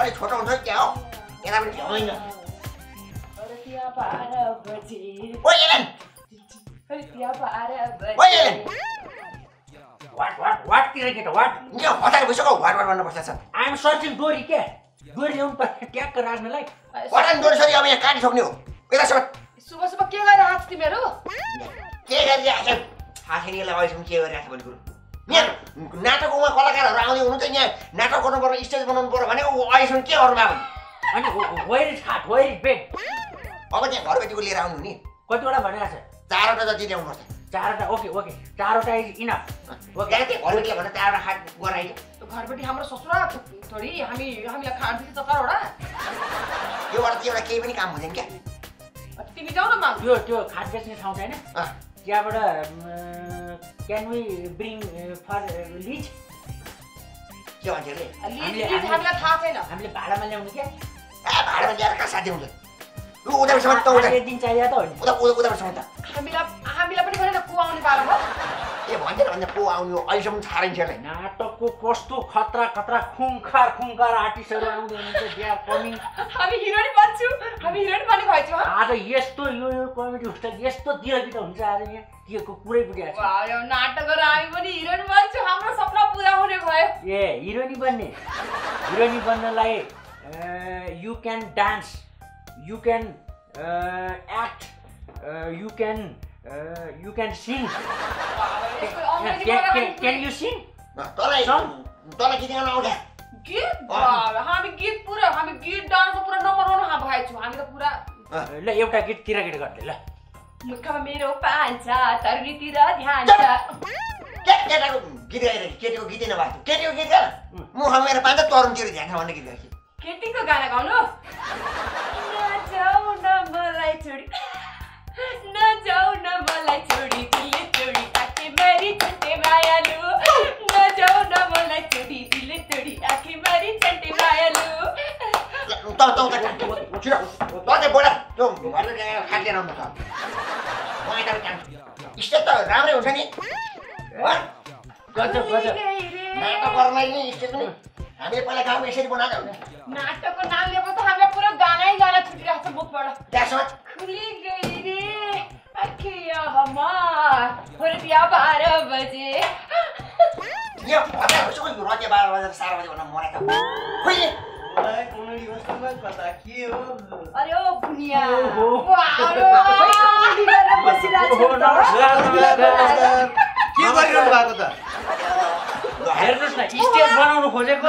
अलि छोटो हुन्छ क्या हो यता पनि होइन ओइ एलेन ओइ एलेन What केटा what? के हतार भइसक्यो वाट वाट भन्नु पर्छ सर I am searching डोरी के डोरी ल्याउनु पर्छ ट्याक्क राख्नलाई पठान डोरी सरी अब यहाँ काटी सक्ने हो यता सर सुबह सुबह के गरिरहेको छ तिमीहरू के गरिरहेको छ आखिरलाई अहिलेसम्म के गरिरहेको छ भन्ने कुरो यहाँ नाटकमा कलाकारहरू आउँदै हुनुहुन्छ यहाँ नाटक गर्नु पर्यो स्टेज बनाउनु पर्यो भने अहिलेसम्म के गर्नु भएको अनि where is hat where is bed अब त्यहाँ घरबेटीको लिएर आउनु हुने कतिवटा भनेको छ 4वटा जति ल्याउनु पर्छ 4वटा ओके 4वटा इज इनफ ओके त्यहाँ घरबेटीले भने 4वटा खाट गराइदियो घरबेटी हाम्रो ससुरा थोडी हामीलाई खान्छौँ 4वटा योबाट एउटा केही पनि काम हुँदैन क्या तिमी जाऊ न माग त्यो खाट बेच्ने ठाउँ छैन त्यहाँबाट can we bring for lease के भन्छ रे हामीलाई थाहा छैन हामीले भाडामा ल्याउनु क्या भाडामा ल्याएर कहाँ साथी हुन्छ लु उताबाट त उता दिन चाहियो त हो नि उताबाट त हामीलाई पनि भनेन को आउने बारो हो ए भन्दैन भन्दा को आउने हो अहिलेसम्म थाहा छैन नाटकको कस्तो खतरा खतरा खुङखार आर्टिस्टहरू आउँदै हुनुहुन्छ दे आर कमिङ हामी हिरोइन बन्छु हामी हिरोइन बन्ने भएछौँ आज यस्तो यो कमेडी होस्टल यस्तो दिलगित हुन्छ आज यहाँ के पुरै पुगेको छ वाह नाटक गरेर हामी पनि हिरोइन बन्छु हाम्रो सपना पुरा हुने भयो ए हिरोइनी बन्नलाई you can dance you can act you can sing can you sing तँलाई गीत गाउन आउँछ गीत हामी गीत डान्स पुरा नम्बर 1 मा भएछौँ हामी त पुरा ल एउटा गीत किराकेट गर्दै ल मुखमा मेरो पान्छ तरुनीतिर ध्यान छ केटाको गीत गाएर केटीको गीतै नभएको केटीको गीत गा मुखमा मेरो पान्छ तरुणतिर ध्यान छ भन्ने गीत गाएको केटीको गाना गाउनु नजाऊ न मलाई छोडी दिलले छोडी आँखे मारी छन्टे मायालु नजाऊ न मलाई छोडी दिलले छोडी आँखे मारी छन्टे मायालु त बोला त्यो घरले खाद्य राम्रो छ म यता काम स्टेज त राम्रै हुन्छ नि गजब नाटक गर्नलाई नि स्टेज पनि हामीले पहिला गाउँमा यसरी बनाएको हुन्छ नाटकको नाम लिएपछि त हामीलाई पुरा गाना छुटिरहेको छ मुखबाट त्यसमा खुली गई रे आँखिया हमार होरिया 12 बजे यो हतार भइसक्यो यो रके 12 बजेर 4 बजे भन्न मरे त खोइ कमेडी होस्टलमा कता के हो अरे ओ भुनिया के गरिरहनु भएको त हेर्नुस् न स्टेज बनाउनु खोजेको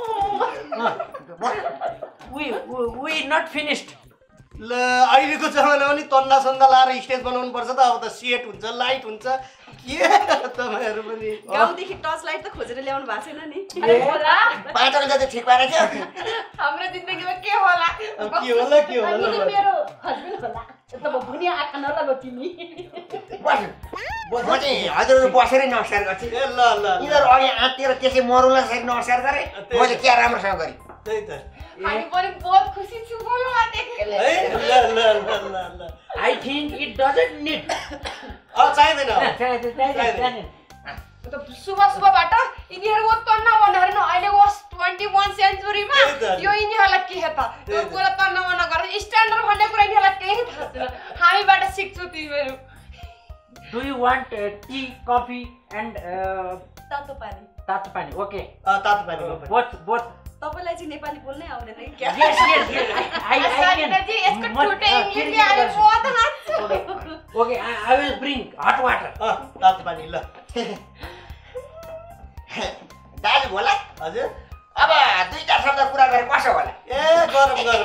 we not finished ल अहिलेको जमानामा नि तन्ना सन्दा लाएर स्टेज बनाउनु पर्छ त अब त सेट हुन्छ लाइट हुन्छ के तपाईहरु पनि गाउँदेखि टर्च लाइट त खोजेर ल्याउनु भएको छैन नि अरे होला 5 जति ठिक पारेको थियो हाम्रो जिन्दगीमा के होला के होला मेरो हस्बेन्ड होला त म भुनिया आँखा नलागो तिमी म चाहिँ हजुरहरु बसेरै नमस्कार गर्छु ए ल यिनीहरु अघि आत्तिर त्यसै मरुला सरी नमस्कार गरे मैले के राम्रोसँग गरे त्यही त हामी पनि बहुत खुसी छु बोल्नु ल I think it doesn't need चाहिदैन सुबहबाट यिनीहरू तन्न भन्दाखेरि न अहिले 21 सेन्चुरीमा यो यिनीहरूलाई के हे त यो कुरा तन्न भन्न गर्दा स्ट्यान्डर्ड भन्ने कुरा यिनीहरूलाई केही थाहा छैन हामीबाट सिक्छु तिमीहरू Do you want tea, coffee and तातो पानी okay तातो पानी both तपाईलाई चाहिँ नेपाली बोल्नै आउँदैन क्या yes I can यसको टुटे इङ्ग्लिस आले बहुत हास्छु okay I will bring hot water तातो पानी ल दाजु होला हजुर अब 2-4 शब्द कुरा गरे कसो होला ए गरम ल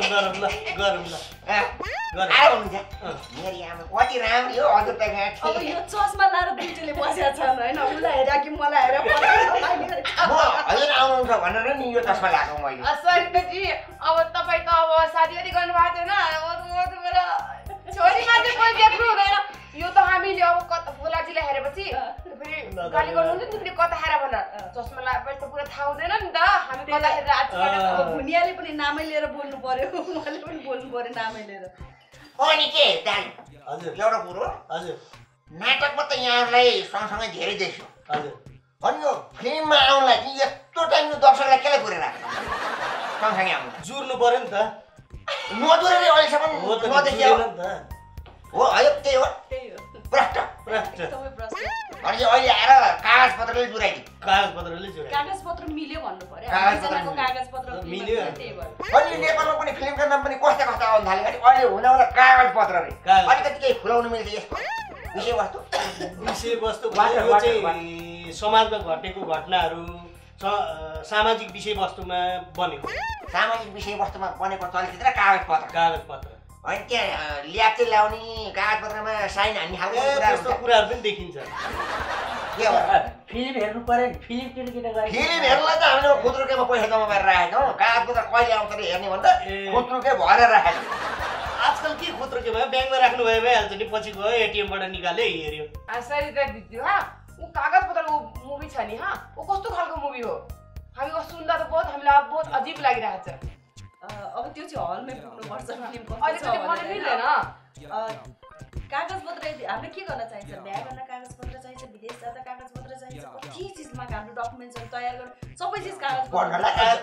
आयो हुन्छ मेरी आमा कति राम्रो हो हजुर त अब यो चस्मा लाएर दुईटले बसेका छन् हैन उलाई हेरे कि मलाई हेरे म हजुर आउनुहुन्छ भनेर नि यो चस्मा लगाएको मैले सरिताजी अब तपाई त अब शादी गर्नु भएको छैन अब मेरो छोरी मान्छे कोही देख्नु हुँदैन यो त हामीले अब भोलाजीलाई हेरेपछि फेरि गाली गर्नुहुन्छ नि फेरि कता हेर भन चस्मा लगाएपछि त पुरा थाहा हुँदैन नि त हामी कता हेरेर आज भुनियाले पनि नामै लिएर बोल्नु पर्यो मैले पनि बोल्नु पर्यो नामै लिएर अनि के दाइ हजुर एउटा कुरो हजुर नाटकमा त यहाँहरूलाई सँगसँगै धेरै देख्छु हजुर अनि यो फिल्ममा आउनलाई यत्रो टाइम यो दर्शकलाई केलाई पुरेर सँगसँगै आउँछ जुर्नु पर्यो नि त नजुरेर अहिलेसम्म हो त नदेखियो जुरेन नि त हो है त्यही हो त्यही हो प्रष्ट एकदमै प्रश्न अनि अहिले आएर कागज पत्रले जुराइदियो कागज पत्रले जुरे कागज पत्र मिल्यो भन्नु पर्यो कागज हामीजनाको कागज पत्र मिल्यो। त्यही भयो अनि नेपालमा पनि फिल्मको नाम पनि कस्ता कस्ता आउन थाल्यो अनि अहिले हुँदा कागज पत्र रे कागज। अलिकति केही खुलाउनु मिल्छ यसको विषयवस्तु विषयवस्तु यो चाहिँ समाजमा घटेको घटनाहरू सामाजिक विषयवस्तुमा बनेको सामाजिक विषयवस्तुमा बनेको चलचित्र कागज पत्र कागज पत्र अनि त्यहाँ ल्याप्चे ल्याउने कागज पत्रमा साइन हान्ने खालको कुरा त्यस्तो हुन्छ कुराहरू पनि देखिन्छ के हो फिल्म हेर्नु पर्यो नि फिल्म टिकट गरे फिल्म हेर्नलाई त हामीले खुद्रुकेमा पैसा जम्मा गरेर राखेको छौँ कागज पत्र कहिले आउँछ अरे हेर्ने भन्दा खुद्रुके भरेर राखेको आजकल के खुत्रो के भयो ब्याङ्कमा राख्नु भयो भइहाल्छ नि पछि गयो एटिएमबाट निकाल्यो हेऱ्यो सरिता दिदी हा ऊ कागज पत्रको मुभी छ नि हा ऊ कस्तो खालको मुभी हो हामी सुन्दा त बहुत हामीलाई अब बहुत अजीब लागिरहेको छ अब त्यो चाहिँ हलमै पुग्नुपर्छ फिल्म अहिले कस्तो त मलाई मिल्दैन कागज पत्र हामीले के गर्न चाहिन्छ बिहा गर्न कागज पत्र चाहिन्छ विदेश जाँदा कागज पत्र चाहिन्छ कति चिजमा हाम्रो डकुमेन्ट्सहरू तयार गर्नु सबै चिज कागज पढ्नलाई कागज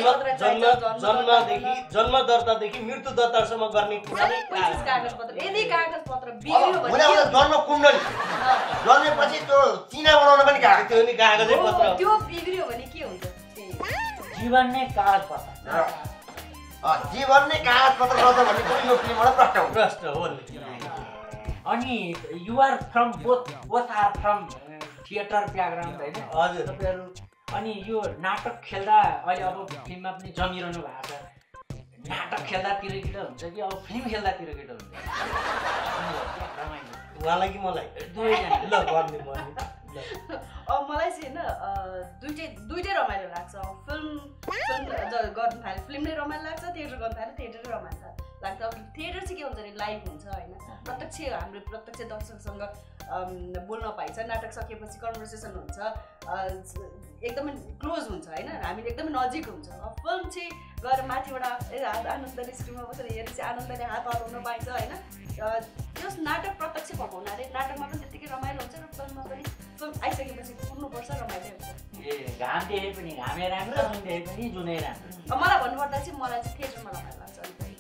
पत्र जन्म दर्तादेखि मृत्यु दर्तासम्म गर्ने कुरा नै कागज पत्र यदि कागज पत्र बिग्रियो अब भने जन्म कुण्डली जन्मेपछि त्यो चिना बनाउन पनि कागज त्यो नि कागजै पत्र त्यो बिग्रियो भने के हुन्छ जीवन नै कागज पत्र जीवन नै कागज पत्र गर्छ भन्ने कुरो यो फिल्मबाट प्रष्ट हुन्छ प्रश्न हो नि अनि you are from both are from theatre background होइन हजुर तपाईँहरू अनि यो नाटक खेल्दा अहिले अब फिल्ममा पनि जमिरहनु भएको छ नाटक खेल्दा केटा हुन्छ कि अब फिल्म खेल्दा केटा हुन्छ उहाँलाई कि मलाई दुवैजना ल भन्ने अब मलाई चाहिँ होइन दुइटै रमाइलो लाग्छ फिल्म गर्नु थाल्यो फिल्म नै रमाइलो लाग्छ थिएटर गर्नु थाल्यो थिएटर नै रमाइलो लाग्छ अब थिएटर चाहिँ के हुन्छ भने लाइभ हुन्छ होइन प्रत्यक्ष हाम्रो प्रत्यक्ष दर्शकसँग बोल्न पाइन्छ नाटक सकेपछि कन्भर्सेसन हुन्छ एकदमै क्लोज हुन्छ होइन हामीले एकदमै नजिक हुन्छ अब फिल्म चाहिँ गएर माथिबाट आनन्दले स्क्रिनमा बसेर हेरेपछि आनन्दले हात हल्लाउन पाइन्छ होइन त्यो नाटक प्रत्यक्ष भएको हुनाले नाटकमा पनि त्यत्तिकै रमाइलो हुन्छ र फिल्ममा पनि फिल्म आइसकेपछि पुग्नुपर्छ रमाइलो हुन्छ ए घाम देखे पनि घामे राम्रो जुन देखे पनि जुनै राम्रो मलाई भन्नुपर्दा चाहिँ मलाई चाहिँ थिएटरमा रमाइलो लाग्छ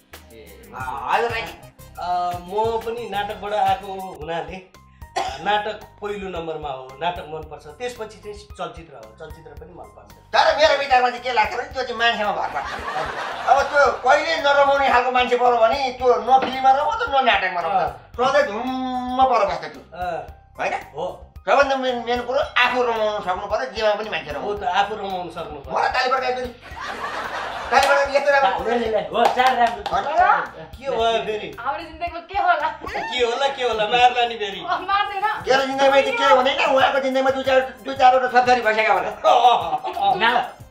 म पनि नाटकबाट आएको हुनाले नाटक पहिलो नम्बरमा हो नाटक मनपर्छ त्यसपछि चाहिँ चलचित्र हो चलचित्र पनि मनपर्छ तर मेरो विचारमा चाहिँ के लाग्छ भने त्यो चाहिँ मान्छेमा भर पर्छ अब त्यो कहिले नरमाउने खालको मान्छे पऱ्यो भने त्यो न फिल्ममा रमाउँछ न नाटकमा रमाउँछ सधैँ धुम्म परेर बस्छ त्यो होइन हो सबभन्दा मेन कुरो आफू रमाउनु सक्नु पर्यो जेमा पनि मान्छे हो रमाउँछ त आफू रमाउनु सक्नु पर्यो मलाई ताली पड्काइदिनु ताली पड्काइ यस्तो राम्रो हो चार राम्रो के भयो फेरि हाम्रो जिन्दगीमा के होला के होला मार्ला नि फेरि मार्दैन तेरो जिन्दगीमा चाहिँ के हुँदैन उहाँको जिन्दगीमा दुई चारवटा छोरछोरी भइसक्यो होला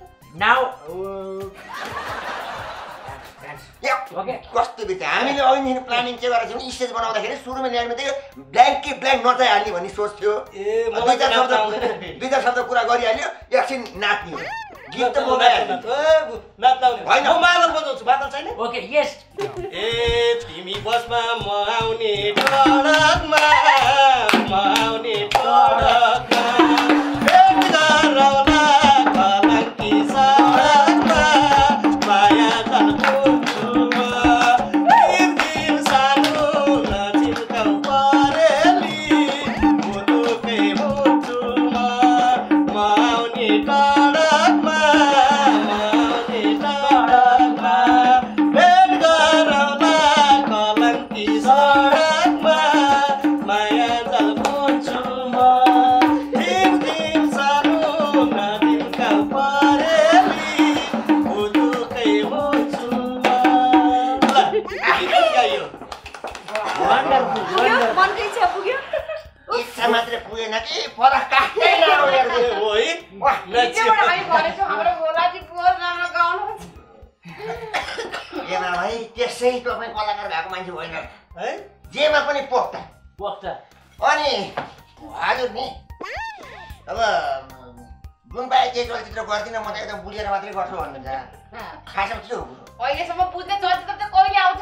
कस्तो बित्यो हामीले अघिदेखि प्लानिङ के गरेको थियौँ स्टेज बनाउँदाखेरि सुरुमा ल्याउने थियो ब्ल्याङ्क कि ब्ल्याङ्क नचाहिहाल्ने भन्ने सोच थियो दुई चार शब्द कुरा गरिहाल्यो एकछिन नाच्ने हो गीत त म होइन म मादल बजाउँछु मादल छैन ओके यस ए तिमी बसमा म आउने सडकमा म आउने सडकमा भेट गरौँला कलङ्की सडकमा माया जलपुछु सानो नजिल्काउ परेली मुटुकै मुटुमा म आउने सडकमा इच्छा मात्रै पुगेन कि फरक काट्दै नआउने हो है हिजोबाट हामी भनेछौँ हाम्रो भोलाजी बहुत राम्रो गाउनुहुन्छ ए भाइ त्यसै तपाईँ कलाकार भएको मान्छे होइन है जेमा पनि पोख्छ अनि हजुर नि अब जुन बाहेक केही चलचित्र गर्दिनँ म त एकदम बुझेर मात्रै गर्छु भन्नुहुन्छ खासमा के हो अहिलेसम्म बुझ्ने चलचित्र चाहिँ कहिले आउँछ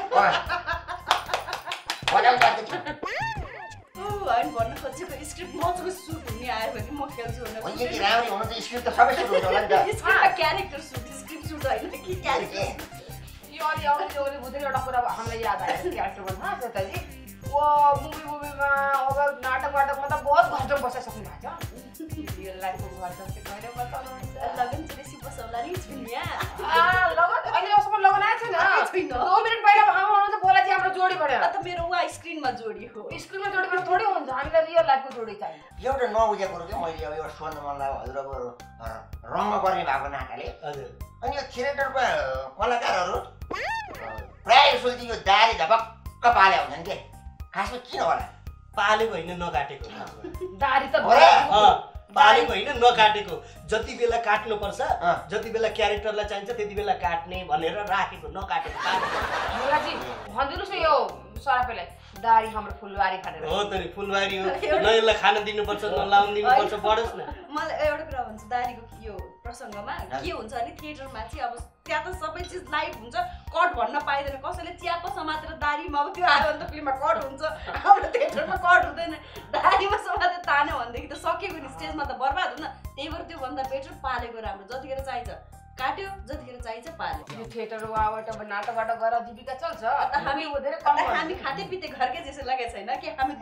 होइन भन्न खोजेको स्क्रिप्ट मजाको सुट हुने आयो भने म खेल्छु यति राम्ररी हुनु त स्क्रिप्ट त सबै सुट हुन्छ होला नि त स्क्रिप्टमा क्यारेक्टर सुट स्क्रिप्ट सुट हुन्छ हैन कि क्यारेक्टर यो अलि बुझ्दै एउटा कुरा हामीलाई याद आयो क्यारेक्टर भन्दा श्वेताजी वो मुभीमा अब नाटकमा त बहुत घन्टा बसिसक्नु भएको छ रियल लाइफको घर जस्तै कहिले बताउनुहुन्छ लगन चुरेसी बसौला नि छुनिया लगन अहिलेसम्म लगन आएको छैन 2 मिनेट पहिला हाम्रो हुनुहुन्छ बोलाजी हाम्रो जोडी बन्यो त मेरो वा स्क्रिनमा जोडी हो स्क्रिनमा जोडी गर्न थोडी हुन्छ हामीलाई रियल लाइफको जोडी चाहियो एउटा नबुझेको कुरो के मैले अब एउटा सोध्न मन लाग्यो हजुरको रङ्ग गर्ने भएको नाताले हजुर अनि यो थिएटरको कलाकारहरू प्रायः जसो चाहिँ यो दारी झपक्क पाले हुन्छन् के खासमा किन होला पालेको होइन नकाटेको दारी त पालेको होइन नकाटेको जति बेला काट्नुपर्छ जति बेला क्यारेक्टरलाई चाहिन्छ त्यति बेला काट्ने भनेर राखेको नकाटेको बोलाजी भनिदिनुहोस् न यो सरापेलाई दारी हाम्रो फुलबारी खानेर हो त नि फुलबारी हो न यसलाई खान दिनुपर्छ न लाउन दिनुपर्छ पढोस् न मलाई एउटा कुरा भन्छ दारीको यो प्रसङ्गमा के हुन्छ भने थिएटरमा चाहिँ अब त्यहाँ त सबै चिज लाइभ हुन्छ कट भन्न पाइँदैन कसैले च्याप समातेर दारीमा अब त्यो आयो भने त फिल्ममा कट हुन्छ हाम्रो थिएटरमा कट हुँदैन दारीमा समातेर तान्यो भनेदेखि त सकेको नि स्टेजमा त बर्बाद हुन्न त्यही भएर त्योभन्दा बेटर पालेको राम्रो जतिखेर चाहिन्छ काट्यो जतिखेर चाहिन्छ पाल्यो यो थिएटरबाट नाटकबाट गएर जीविका चल्छ हामी धेरै कम हामी खाते पिते घरकै जस्तो लागेको छैन कि हामी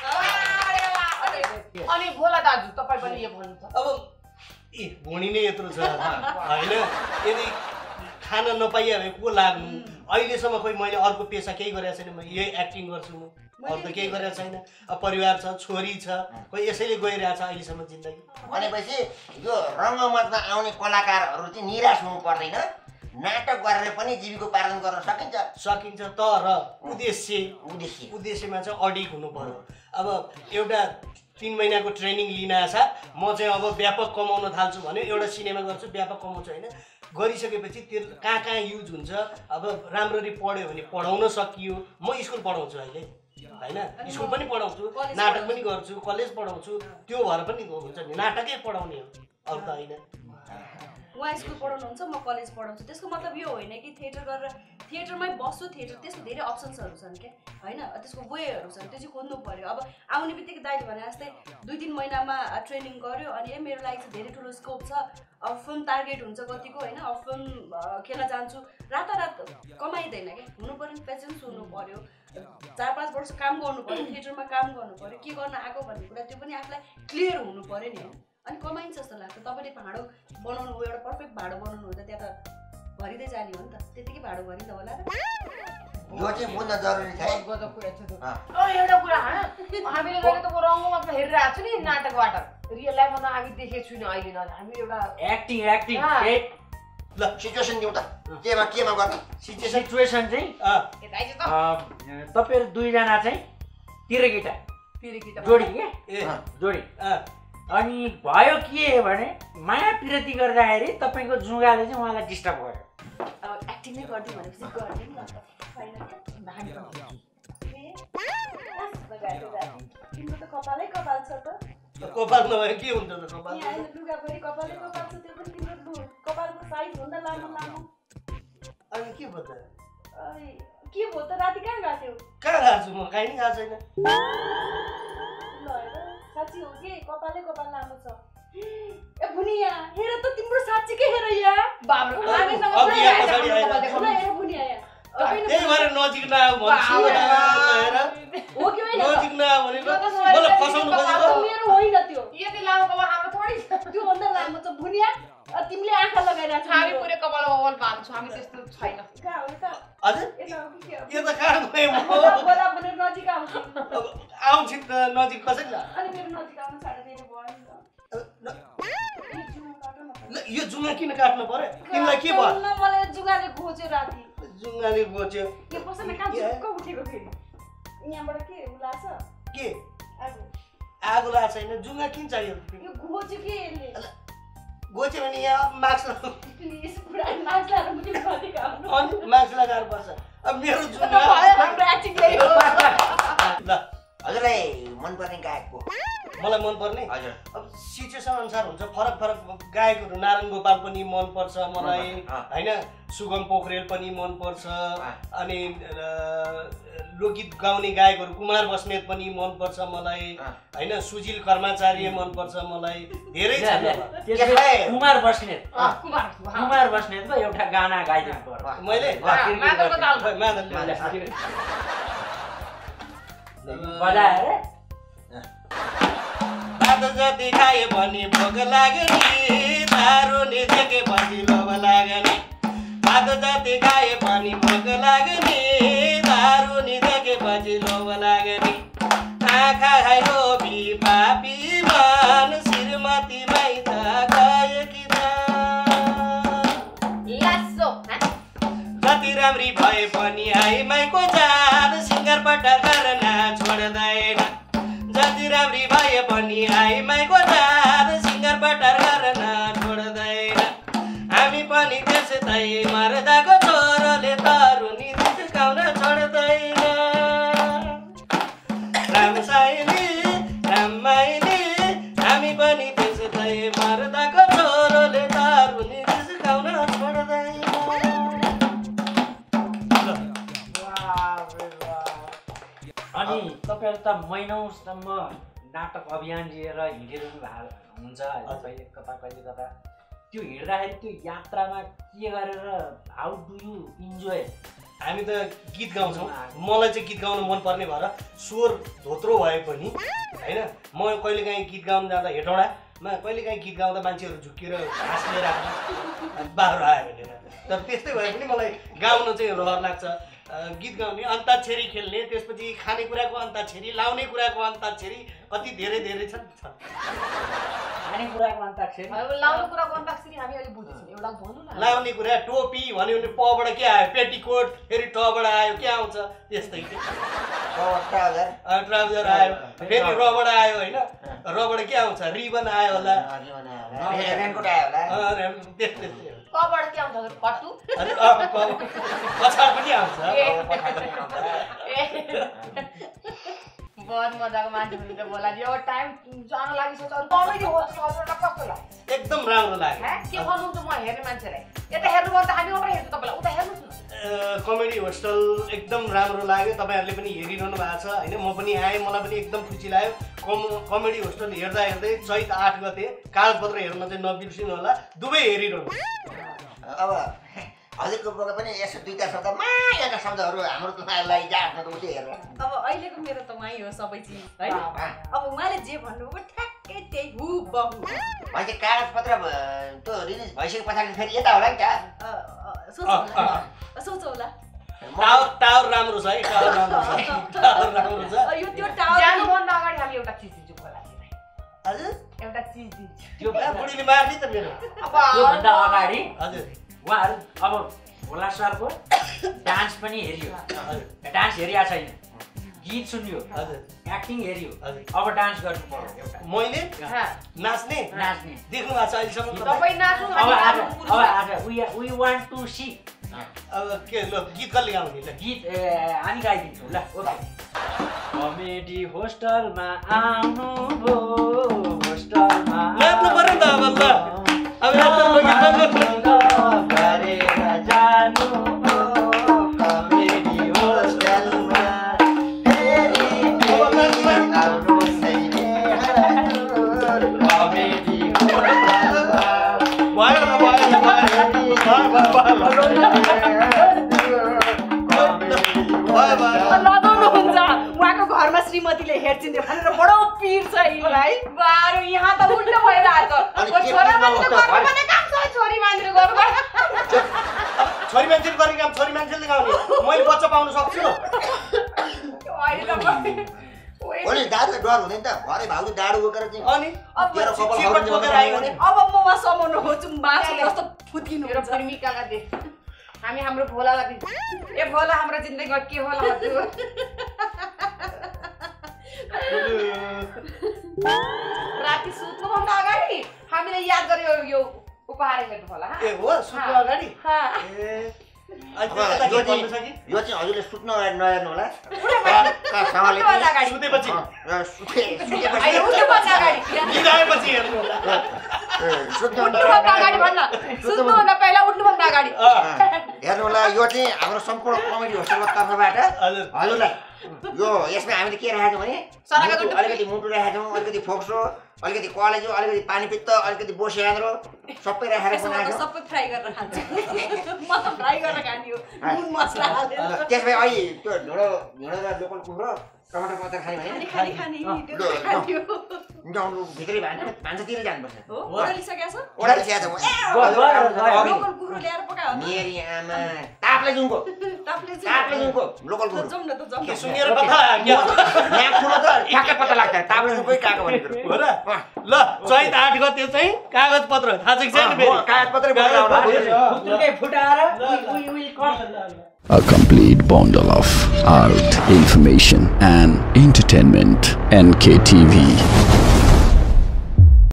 अनि भोला दाजु तपाईँ पनि यो भन्नुहुन्छ अब ए भुँडी नै यत्रो छ होइन यदि खान नपाइयो भने को लाग्नु अहिलेसम्म खोइ मैले अर्को पेसा केही गरेको छैन म यही एक्टिङ गर्छु म अरू त केही गरेको छैन अब परिवार छ छोरी छ खोइ यसैले गइरहेछ अहिलेसम्म जिन्दगी भनेपछि यो रङ्गमञ्चमा आउने कलाकारहरू चाहिँ निराश हुनु पर्दैन नाटक गरेर पनि जीविकोपार्जन गर्न सकिन्छ तर उद्देश्यमा चाहिँ अडिक हुनु पर्यो अब एउटा 3 महिनाको ट्रेनिङ लिन आछ म चाहिँ अब व्यापक कमाउन थाल्छु भने एउटा सिनेमा गर्छु व्यापक कमाउँछु होइन गरिसकेपछि त्यो कहाँ युज हुन्छ अब राम्ररी पढ्यो भने पढाउन सकियो म स्कुल पढाउँछु अहिले होइन स्कुल पनि पढाउँछु नाटक पनि गर्छु कलेज पढाउँछु त्यो भएर पनि हुन्छ नि नाटकै पढाउने हो अरू त होइन उहाँ स्कुल पढाउनुहुन्छ म कलेज पढाउँछु त्यसको मतलब यो होइन कि थिएटर गरेर थिएटरमै बस्छु थिएटर त्यसको धेरै अप्सन्सहरू छन् क्या होइन त्यसको वेहरू छन् त्यो चाहिँ खोज्नु पर्यो अब आउने बित्तिकै दाइले भने जस्तै 2-3 महिनामा ट्रेनिङ गर्यो अनि मेरो लागि चाहिँ धेरै ठुलो स्कोप छ अब फिल्म टार्गेट हुन्छ कतिको होइन अब फिल्म खेल्न जान्छु रातारात कमाइँदैन क्या हुनु पर्यो पेसेन्स हुनु पर्यो 4-5 वर्ष काम गर्नु पर्यो थिएटरमा काम गर्नु पर्यो के गर्न आएको भन्ने कुरा त्यो पनि आफूलाई क्लियर हुनु पर्यो नि अनि कमाइन्छ जस्तो लाग्छ तपाईँले भाँडो बनाउनु हो एउटा पर्फेक्ट भाँडो बनाउनु हो त त्यहाँ त भरिँदै जाने हो नि त त्यतिकै भाँडो भरिँदा होला यो चाहिँ बुझ्न जरुरी छ एउटा कुरा हामीले गएर त रङ्गमा हेरिरहेको छु नि नाटकबाट रियल लाइफमा हामी देखेको छुइनँ अहिले न हामी एउटा एक्टिङ ल सिचुएसन दिउँ त केमा गर्नु सिचुएसन चाहिँ तपाईँहरू दुईजना चाहिँ तिरगिटा जोडी के जोडी अनि भयो के भने माया पिरती गर्दाखेरि तपाईँको जुगाले चाहिँ उहाँलाई डिस्टर्ब गर्यो अब एक्टिङ नै गरिदिउँ भनेपछि गरिदिउँ न तिम्रो त कपालै कपाल छ त कपाल नभए के हुन्छ त कपाल लुगा पनि कपालै कपाल छ त्यो पनि तिम्रो कपालको साइज भन्दा लामो अनि के भयो त के भयो त राति कहाँ गएको थियो कहाँ गएको छु म काहीँ नि गएको छैन ल हेर साँच्ची हो कि कपालै कपाल लामो छ ए भुनिया हेर त तिम्रो साँच्चीकै हेर यहाँ बाब्रो हामीसँग भुनिया त्यही भएर नजिक नआऊ भन्छु हेर हो कि होइन नजिक नआऊ भनेको मलाई फसाउनु खोजेको मेरो होइन त्यो यति लामो कपाल हाम्रो थोडी त्यो भन्दा लामो छ भुनिया तिमीले आँखा लगाइरहेको छौ हामी पुरै कपाल ओवल पाउँछौँ हामी त्यस्तो छैन कहाँ हो त हजुर यो त कहाँ गएँ म बोला भनेर नजिक आउँछु आउँछु त नजिक कसरी ल अनि मेरो नजिक आउनु साढे धेरै भयो नि यो जुङ्गा किन काट्नु पर्यो तिमीलाई के भयो मलाई जुगाले घोच्यो राति जुङ्गाले घोच्यो यो कसैले कहाँ झुक्क उठेको फेरि यहाँबाट के लाग्छ के आगो लाग्छ छैन जुङ्गा किन चाहियो यो घोच्यो के यसले घोच्यो भने यहाँ मास्क प्लिज पुरा मास्क लगाएर मुनि गरेको आउनु अनि मास्क लगाएर बस्छ अब मेरो जुङ्गा हाम्रो एक्टिङ यही हो ल हजुरलाई मनपर्ने गायकको मलाई मनपर्ने हजुर अब सिचुएसन अनुसार हुन्छ फरक गायकहरू नारायण गोपाल पनि मनपर्छ मलाई होइन सुगम पोखरेल पनि मनपर्छ अनि लोकगीत गाउने गायकहरू कुमार बस्नेत पनि मनपर्छ मलाई होइन सुजिल कर्मचारी मनपर्छ मलाई धेरै छ कुमार बस्नेतको एउटा गाना गाइदिनु पर्यो मैले बजाएर भात जति खाए भने भोक लाग्ने दारू नि देखेपछि लोभ लाग्ने भात जति खाए पनि भोक लाग्ने दारू नि देखेपछि लोभ लाग्ने आँखा खायो पापी मन श्रीमती माइत गयो कि जति राम्री भए पनि आई माइको जान सिङ्गार पटार गर्न छोड्दैन जति राम्री भए पनि आई माइको जान सिङ्गार पटार गर्न छोड्दैन हामी पनि त्यस्तै मर्दाको छोरोले तरुनी जिस्काउन छोड्दैन रामसाइली रामाइली हामी पनि त्यस्तै मर्दाको छोरोले तरुनी जिस्काउन छोड्दैन अनि तपाईँहरू त महिनौसम्म नाटक अभियान लिएर हिँडिरहनु भएको हुन्छ कहिले कता त्यो हिँड्दाखेरि त्यो यात्रामा के गरेर हाउ डु यु इन्जोय हामी त गीत गाउँछौँ मलाई चाहिँ गीत गाउनु मनपर्ने भएर स्वर धोत्रो भए पनि होइन म कहिलेकाहीँ गीत गाउनु जाँदा हेटौँडामा कहिलेकाहीँ गीत गाउँदा मान्छेहरू झुक्किएर हाँस लिएर बाह्र आयो भनेर तर त्यस्तै भए पनि मलाई गाउन चाहिँ रहर लाग्छ गीत गाउने अन्ताक्षरी खेल्ने त्यसपछि खानेकुराको अन्ताक्षरी लाउने कुराको अन्ताक्षरी कति धेरै धेरै छन् खानेकुराको अन्ताक्षरी लाउने कुराको अन्ताक्षरी हामी अलि बुझ्छौँ एउटा भन्नु न लाउने कुरा टोपी भन्यो भने पबाट के आयो पेटीकोट फेरि टबाट आयो के आउँछ त्यस्तै के ट्राउजर आयो फेरि रबड आयो होइन रबड के आउँछ रिबन आयो होला रेनकोट आयो होला त्यस्तै कबाट के आउँछ पट्टु पछाड पनि आउँछ बहुत मजाको मान्छे हुनुहुन्छ भोलाजी अब टाइम जान लागिसक्छ कमेडी होस्ट हजुरलाई कस्तो लाग्यो एकदम राम्रो लाग्यो के भन्नुहुन्छ म हेर्ने मान्छेलाई यता हेर्नुभयो त हामी मात्रै हेर्छौँ तपाईँलाई उता हेर्नुहोस् न कमेडी होस्टल एकदम राम्रो लाग्यो तपाईँहरूले पनि हेरिरहनु भएको छ होइन म पनि आएँ मलाई पनि एकदम खुसी लाग्यो कमेडी होस्टल हेर्दा हेर्दै चैत 8 गते कागजपत्र हेर्न चाहिँ नबिर्सिनु होला दुवै हेरिरहनु अब हजुरको प्रोग्राम पनि यसो 2-4 शब्द मायाका शब्दहरू हाम्रो लागि जाँच्न त उतै हेरेर अब अहिलेको मेरो त उहाँ हो सबै चिज होइन अब उहाँले जे भन्नुभयो ठ्याक्कै त्यही हुबहु मान्छे कागजपत्र त्यो रिलिज भइसके पछाडि फेरि यता होला नि क्या सोचौला टावर राम्रो छ है टावर राम्रो छ यो त्यो टावर जानुभन्दा अगाडि हामी एउटा चिज दिन्छौँ भोलाजीलाई हजुर एउटा चिज दिन्छौँ त्यो बुढीले मार्ने त मेरो त्योभन्दा अगाडि हजुर उहाँहरू अब भोला सरको डान्स पनि हेरियो डान्स हेरिया छैन गीत सुन्यो एक्टिङ हेरियो अब डान्स गर्नु पर्यो एउटा मैले नाच्ने देख्नु भएको छ अहिलेसम्म तपाईँ नाच्नु अब आज वी वान्ट टु सी अब के ल गीत कसले गाउने ल गीत हामी गाइदिन्छौँ ल ओके कमेडी होस्टलमा आउनु भो होस्टलमा नाच्नु पर्यो त अब ल अब जानु कमेडी होस्टलमा लगाउनुहुन्छ उहाँको घरमा श्रीमतीले हेर्छिन् भनेर बडो पिर छ यिनलाई बारो यहाँ त उल्टो भइरहेको छोरा मान्छे गर्नुपर्ने काम छ छोरी मान्छेले गर्नुपर्छ छोरी मान्छेले गर्ने काम छोरी मान्छेले गाउने मैले बच्चा पाउन सक्छु ओले दाजुले डर हुँदैन त घरै भाउजू डाडु बोकेर चाहिँ अनि तेरो कपाल चिपट बोकेर आयो भने अब म उहाँ समाउनु खोज्छु मासु जस्तो फुत्किनु मेरो प्रेमिकालाई दे हामी हाम्रो भोलालाई दिन्छ ए भोला हाम्रो जिन्दगीमा के होला हजुर राति सुत्नुभन्दा अगाडि हामीले याद गर्यो यो उपहार हेर्नु होला ए हो सुत्नु अगाडि यो चाहिँ हजुरले सुत्नु अगाडि नहेर्नु होला सुतेपछि उठ्नुभन्दा हेर्नु होला अगाडि भन्न सुत्नुभन्दा पहिला उठ्नुभन्दा अगाडि हेर्नु होला यो यो चाहिँ हाम्रो सम्पूर्ण कमेडी होस्टेलको तर्फबाट हजुरलाई यो यसमा हामीले के राखेको छौँ भने अलिकति मुटु राखेको छौँ, अलिकति फोक्सो, अलिकति कलेजो, अलिकति पानी पित्त, अलिकति बोस्यान्द्रो सबै राखेर बनाएको छौँ। सबै फ्राई गरेर खान्छ म त फ्राई गरेर खाने हो नुन मसला हालेर त्यसमै अहिले त्यो ढोडो र लोकल कुखुरो टमाटर मात्र खाने भने खाने त्यो खायो भित्रै भान्सातिर जानुपर्छ। हो ओडालिसकेको छ ओडालिसकेको छ लोकल कुखुरो ल्याएर पकायो मेरी आमा तापले जुनको लोकल कुखुरो जम न त जम के सुनेर पत्ता लाग्यो यहाँ खुलो त ठ्याक्कै पत्ता लाग्छ तापले जुनकै काको भन्ने कुरो हो र ल चैत 8 गते चाहिँ कागज पत्र थाहा छ कि छैन फेरि कागज पत्रै बोलाउनु फुटुकै फुटाएर we will come. A complete bundle of art, information and entertainment. NKTV.